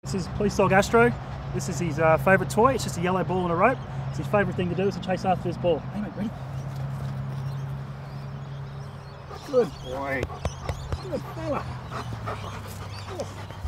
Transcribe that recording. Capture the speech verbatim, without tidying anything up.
This is police dog Astro. This is his uh, favourite toy. It's just a yellow ball and a rope. It's his favourite thing to do is to chase after his ball. Hey mate, ready? Good boy. Good fella. Oh.